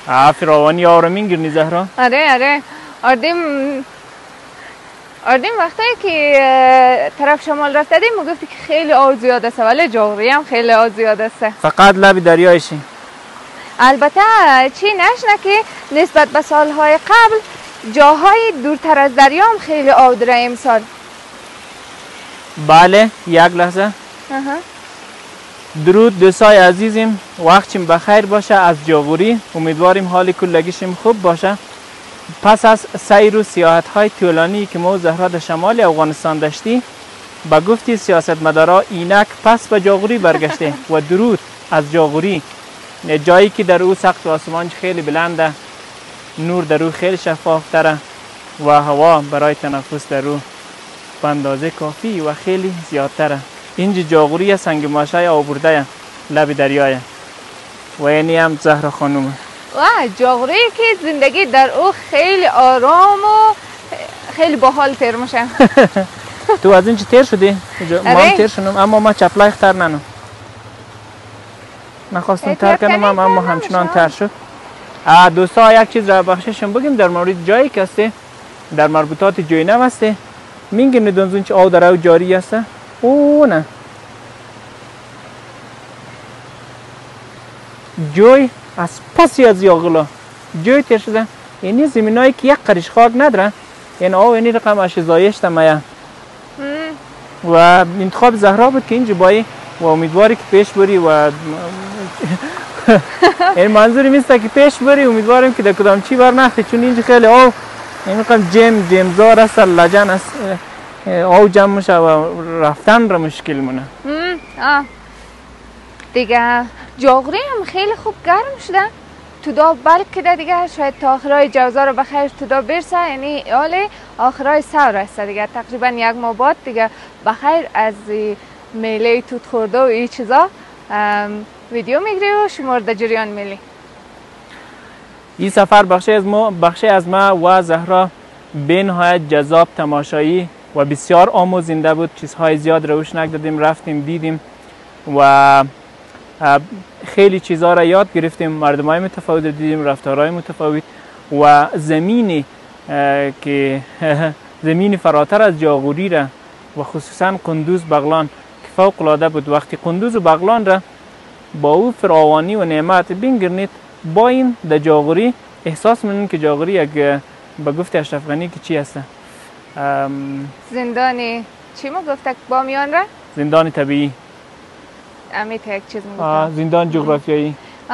فراوانی آرامین گرنی زهرا. آره اردیم وقتی که طرف شمال رفته دیم گفتی که خیلی آب زیاد است ولی جغری هم خیلی آب زیاد است. فقط لب دریایشی. البته چی نشنه که نسبت به سالهای قبل جاهای دورتر از دریا هم خیلی آب داره امسال. بله یک لحظه. درود دوستای عزیزم، وقتیم بخیر باشه از جاغوری. امیدواریم حال کلگیشیم خوب باشه. پس از سیر و سیاحت های طولانی که ما زهرا در شمال افغانستان داشتی، با گفتی سیاستمدارا اینک پس به جاغوری برگشته و درود از جاغوری، جایی که در او سقف آسمان خیلی بلنده، نور در او خیلی شفاف تره و هوا برای تنفس در او به اندازه کافی و خیلی زیادتره. اینجا جاغوری سنگ ماشه آورده لب دریای و اینی هم زهرا خانومه. و جاغوری که زندگی در او خیلی آرام و خیلی باحال تیر میشه. تو از اینجا تیر شدی؟ ما هم تیر شدم اما ما چپلای اختر ننم. نخواستم تر کنم اما همچنان تر شد. دوستا یک چیز را بخششم بگیم در مورد جایی که هسته، در مربوطات جوینم هسته، میگن ندونزون چه آب در او جاری هسته؟ او نه جوی از پسی از یاغلا جوی تیر شده. اینی زمینایی که یک قریش خاک نداره، این آب اینی رقم اشزایشت مایه و انتخاب زهرا بود که اینجا بایی و امیدواری که پیش بری و این منظوری میسته که پیش بری. امیدواریم که در کدام چی بر نختی، چون اینجا خیلی آب این رقم جمزار است، لجن است، آب جمع میشه و رفتن را مشکل مونه. دیگه جاغوری هم خیلی خوب گرم شده تو دا، بلکه دیگه شاید تا آخرای جوزا رو بخیر تو دا برسه، یعنی حالی آخرای سور است دیگه، تقریبا یک ماه بعد دیگه بخیر از میله توت خورده و این چیزا ویدیو میگیری و شما رو در جریان میلی. این سفر بخشی از ما و زهرا به نهایت جذاب، تماشایی و بسیار آموزنده بود. چیزهای زیاد روش نگذاشتیم، رفتیم دیدیم و خیلی چیزها را یاد گرفتیم. مردمای متفاوت دیدیم، رفتارهای متفاوت و که زمین فراتر از جاغوری را و خصوصا قندوز بغلان که فوق العاده بود. وقتی قندوز و بغلان را با او فراوانی و نعمت بینگرنید با این در جاغوری احساس می‌کنید که جاغوری یک به گفت اشرف غنی که چی هست؟ زندانی چی ما گفت بامیان را؟ زندان طبیعی. امیت یک چیز میگفتم. زندان جغرافیایی.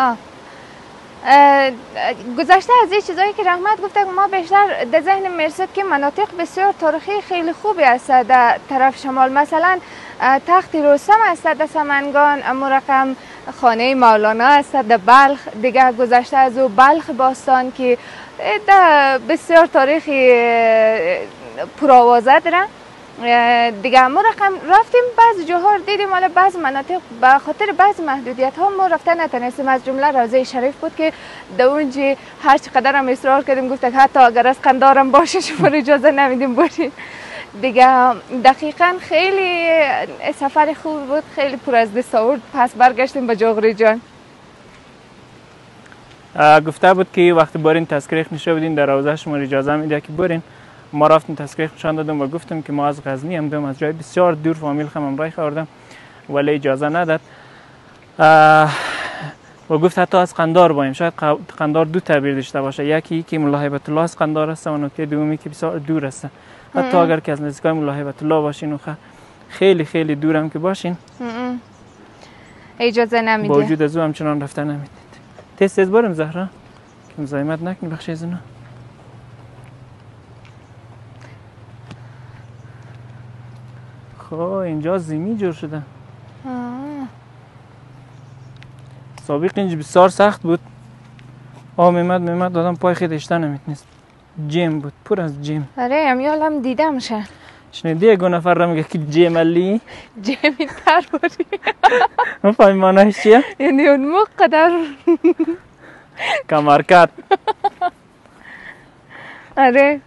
گذشته از این چیزایی که رحمت گفته ما بیشتر در ذهن میرسد که مناطق بسیار تاریخی خیلی خوبی است در طرف شمال. مثلا تخت رستم است در سمنگان، اما رقم خانه مولانا است در بلخ. دیگه گذشته از او بلخ باستان که بسیار تاریخی پرآوازه داره. دیگه ما رفتیم بعضی جاها رو دیدیم، حالا بعضی مناطق به خاطر بعضی محدودیت ها ما رفتن نتونستیم. از جمله روضه شریف بود که در اونجا هر چقدر هم اصرار کردیم گفتن حتی اگر از قندارم باشه شما اجازه نمیدیم بریم. دیگه دقیقا خیلی سفر خوب بود، خیلی پر از دستاورد. پس برگشتیم به جاغوری جان. گفته بود که وقتی برین تذکره نشه بودین در روضه شما اجازه میده که برین. ما رفتیم تذکره نشان دادم و گفتم که ما از غزنی هم از جای بسیار دور فامیل خم رای خوردم ولی اجازه نداد و گفت حتی از قندار بایم. شاید قندار دو تعبیر داشته باشه، یکی که ملا هیبت الله از قندار است و نکته دومی که بسیار دور است. حتی اگر که از نزدیکای ملا هیبت الله باشین و خیلی خیلی دورم که باشین اجازه نمیده. با وجود از او همچنان رفتن نمیدید. تست بریم زهرا که مزاحمت نکنی بخش از اونا. خب اینجا زمین جور شده. سابق اینجا بسیار سخت بود. میمد دادم پای خیلی اشتن نمیتونست. جیم بود، پر از جیم. آره امیال هم دیده میشه. شنیدی یک نفر را میگه که جیم علی؟ جیمی تر بودی. مفهمی معنیش چیه؟ یعنی اون مقدر کمرکت. آره.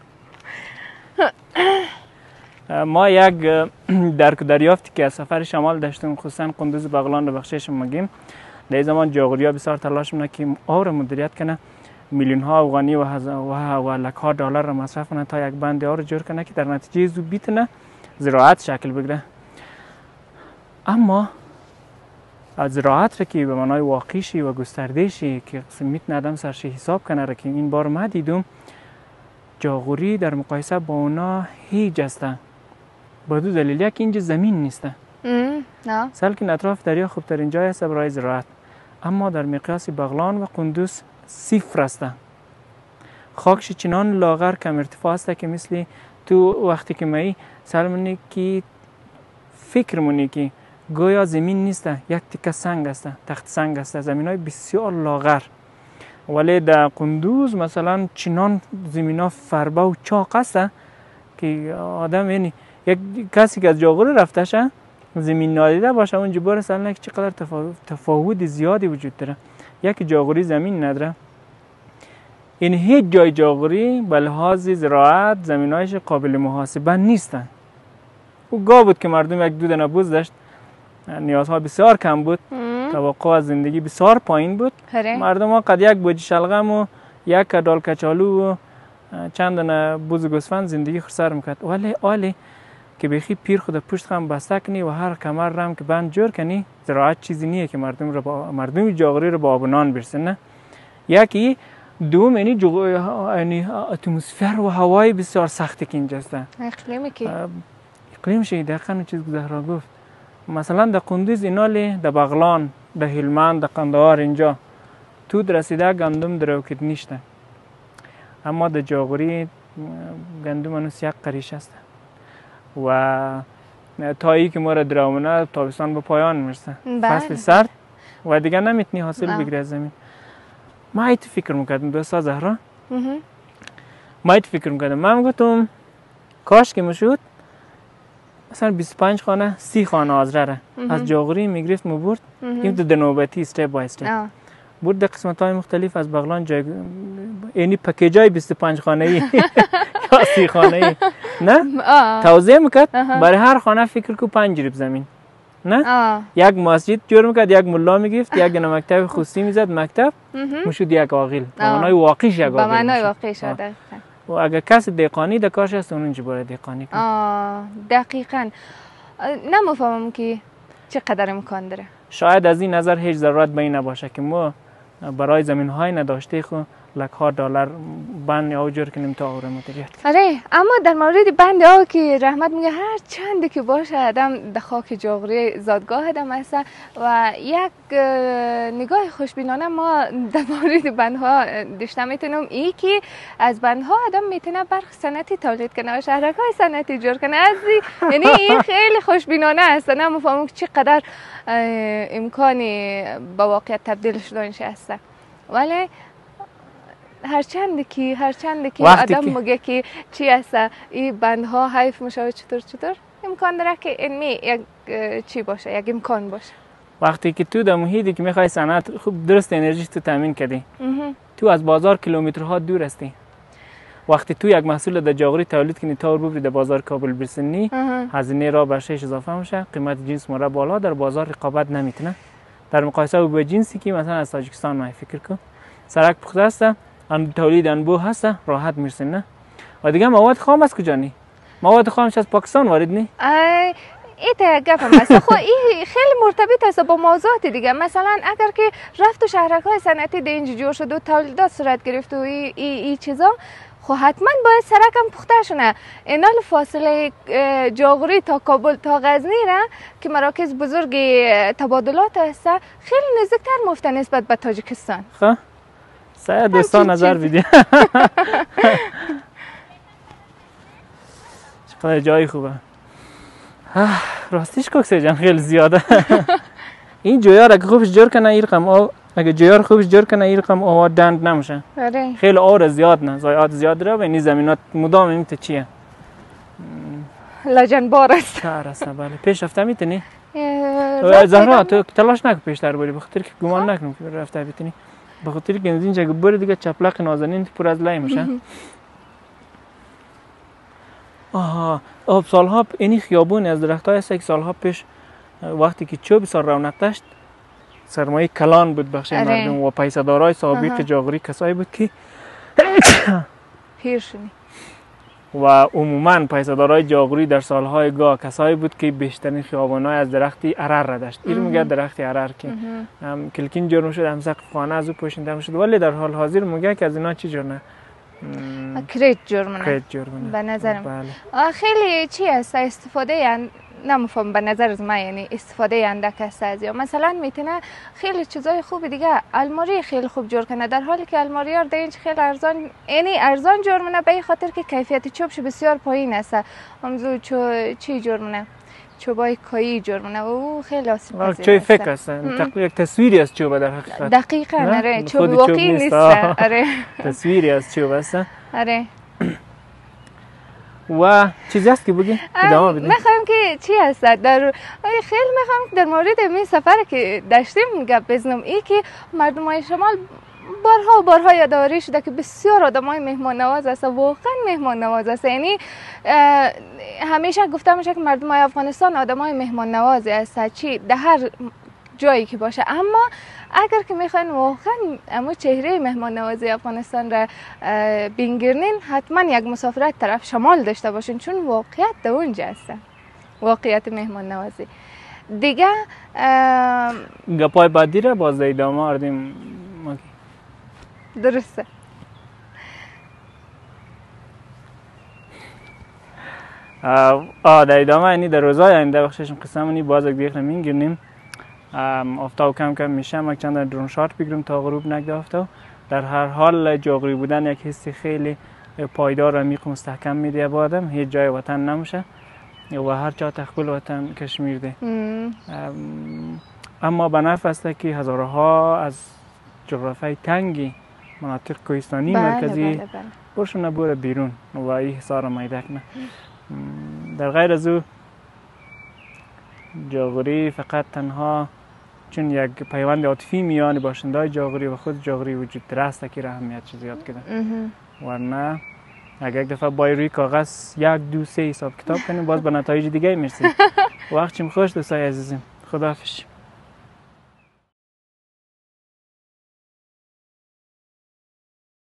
ما یک درک دریافتی که از سفر شمال داشتیم، خصوصا قندوز بغلان رو بخشش میگیم. در زمان جاغوریا بسیار تلاش میکنه که آب را مدیریت کنه، میلیون ها افغانی و لک ها دلار را مصرف کنه تا یک بند آب را جور کنه که در نتیجه زو بیتونه زراعت شکل بگیره. اما زراعت را که به معنای واقعی و گسترده شی که میتونه آدم سرش حساب کنه را که این بار ما دیدم، جاغوری در مقایسه با اونا هیچ است. با دو دلیل، یک اینجا زمین نیسته. سالکن اطراف دریا خوبترین جای است برای زراعت، اما در مقیاس بغلان و قندوز صفر است. خاکش چنان لاغر کم ارتفاع است که مثل تو وقتی که می سالمونی که فکر مونی که گویا زمین نیست، یک تکه سنگ است، تخت سنگ است، زمین های بسیار لاغر. ولی در قندوز مثلا چنان زمین ها فربه و چاق است که آدم یعنی یک کسی که از جاغور رفته شه زمین نادیده باشه اونجا باره سالنه که چقدر تفاوت زیادی وجود داره. یک جاغوری زمین نداره، این هیچ جای جاغوری به لحاظ زراعت زمینایش قابل محاسبه نیستن. او گاه بود که مردم یک دو دانه بوز داشت، نیازها بسیار کم بود، توقع از زندگی بسیار پایین بود. مردم ها قد یک بوجی شلغم و یک کدال کچالو و چند دانه بوز گوسفند زندگی خسر میکرد. ولی که بخی پیر خود پشت خم بسته کنی و هر کمر رم که بند جور کنی، زراعت چیزی نیه که مردم جاغوری رو با آب و نان برسونه. یکی دوم یعنی اتمسفر و هوای بسیار سختی که اینجا است. اقلیمش دقیقاً چیز که زهرا گفت. مثلا در قندوز اینالی، در بغلان، در هلمند، در قندهار اینجا تو رسیده گندم دروکت نیشته، اما در جاغوری گندم هنوز یک قریش است و تایی که ما را درامونه تابستان به پایان میرسه، فصل سرد و دیگه نمیتونی حاصل بگیری از زمین. ما ایت فکر میکردم دوستا زهرا، من گفتم کاش که میشد مثلا 25 خانه 30 خانه آذره از جاغوری میگرفت برد، این در نوبتی استپ بای استپ برد در قسمت های مختلف از بغلان جای، یعنی پکیجای 25 خانه ای یا 30 خانه ای نه توزیع میکرد، برای هر خانه فکر کو 5 ریب زمین نه، یک مسجد جور میکرد، یک ملا میگرفت، یک مکتب خصوصی میزد، مکتب میشد یک عاقل، به معنای واقعیش یک عاقل، به معنای واقعیش. و اگر کسی دهقانی در کارش هست اونجا باید دهقانی کنه. دقیقاً. نمیفهمم که چقدر امکان داره. شاید از این نظر هیچ ضرورت به این نباشه که ما برای زمین های نداشته خو لک ها دلار بند آب جور کنیم تا آب را مدیریت کنیم. آره، اما در مورد بند آب که رحمت میگه هر چند که باشه آدم در خاک جاغوری زادگاه آدم است و یک نگاه خوشبینانه ما در مورد بندها داشته میتونم ای که از بندها آدم میتونه برخ صنعتی تولید کنه و شهرک‌های صنعتی جور کنه. یعنی این خیلی خوشبینانه است. نمیفهمم چقدر امکانی با واقعیت تبدیل شدنش است. ولی هرچند که آدم میگه که چی است این بندها حیف میشه چطور امکان داره که علمی یک چی باشه، یک امکان باشه. وقتی که تو در محیطی که میخوای صنعت خوب درست انرژی تو تامین کردی، تو از بازار کیلومترها دور هستی، وقتی تو یک محصول در جاغوری تولید کنی تا ببری در بازار کابل برسونی، هزینه را بر شش اضافه میشه، قیمت جنس مورد بالا، در بازار رقابت نمیتونه در مقایسه با جنسی که مثلا از تاجیکستان ما فکر کن سرک پخته است، تولید انبوه هست، راحت میرسونه. و دیگه مواد خام از کجا نی؟ مواد خامش از پاکستان وارد نی؟ ایت گفتم است. خب این خیلی مرتبط است با موضوعات دیگه. مثلا اگر که رفت و شهرک‌های صنعتی در اینجا جور شد و تولیدات صورت گرفت و این چیزا، خب حتما باید سرکم پخته شونه. اینال فاصله جاغوری تا کابل تا غزنی را که مراکز بزرگ تبادلات است خیلی نزدیکتر مفته نسبت به تاجیکستان. خب سایه دوستان نظر بیدیم. چقدر جای خوبه. راستیش کوکسه جان خیلی زیاده. این جویا را که خوبش جور کنه این رقم آب، اگه جویا را خوبش جور کنه این رقم آب دند نمیشه. خیلی آب زیاد نه، ضایعات زیاد داره و این زمینات مدام این چیه؟ لاجنبار است. است بله. پیش رفته میتونی؟ زهرا تو تلاش نکن پیشتر بری، بخاطر که گمان نکنم که رفته بتونی. بخاطر که از اینجا بری دیگه چپلق نازنین پر از لای میشه. سالها اینی خیابون از درختای است که سالها پیش وقتی که چوب بسیار رونق داشت، سرمایه کلان بود بخش مردم و پیسه‌دارای سابق جاغوری کسایی بود که پیر شدی و عموما پیسه‌دارای جاغوری در سالهای گاه کسایی بود که بیشترین خیابان‌های از درختی ارر را داشت. این میگه درخت ارر که هم کلکین جرم شد، هم سقف خانه از او پوشیده شد، ولی در حال حاضر میگه که از اینا چی جور نه کریت جرمونه. کریت جرمونه به نظرم بله. خیلی چی است استفاده نمیفهم به نظر از من، یعنی استفاده اندک است از یا مثلا میتونه خیلی چیزای خوب دیگه الماری خیلی خوب جور کنه، در حالی که الماری ها در اینج خیلی ارزان، یعنی ارزان جور منه به خاطر که کیفیت چوبش بسیار پایین است. همزو چی جور منه چوبای کایی جور منه او خیلی آسیب پذیر چوب فکر است، تقریبا یک تصویری از چوب در حقیقت. دقیقاً آره، چوب واقعی نیست. آره تصویری از چوب است. آره و چیزی است که بگی؟ ادامه بدیم. میخوایم که چی هست در خیلی میخوایم در مورد می سفر که داشتیم گپ بزنم، ای که مردمای شمال بارها و بارها یادآوری شده که بسیار آدمای مهمان نواز است، واقعا مهمان نواز است. یعنی همیشه گفته میشه که مردمای افغانستان آدمای مهمان نواز است چی در هر جایی که باشه، اما اگر که میخواین واقعا امو چهره مهمان نوازی افغانستان را بینگرنین، حتما یک مسافرت طرف شمال داشته باشین، چون واقعیت در اونجا هست، واقعیت مهمان نوازی دیگه. گپای بعدی را باز ادامه آردیم. درسته. در ادامه یعنی در روزهای آینده بخششم قسمونی باز یک دیگه میگیریم. آفتاب کم کم میشه، من چند درون شات بگیرم تا غروب نگده آفتاب. در هر حال جاغوری بودن یک حس خیلی پایدار و عمیق و مستحکم میده به آدم، هیچ جای وطن نمیشه و هر جا تخبل وطن کشمیر ده. اما به نفع است که هزارها از جغرافیای تنگی مناطق کوهستانی مرکزی برشون نبوره بیرون و این حصار میدک نه. در غیر از او جاغوری فقط تنها چون یک پیوند عاطفی میان باشنده‌های جاغوری و خود جاغوری وجود داره است که اهمیت زیاد کده. ورنه اگر یک دفعه با روی کاغذ 1 2 3 حساب کتاب کنیم باز به نتایج دیگه میرسیم. وقتیم خوش دوستای عزیزم، خداحافظ.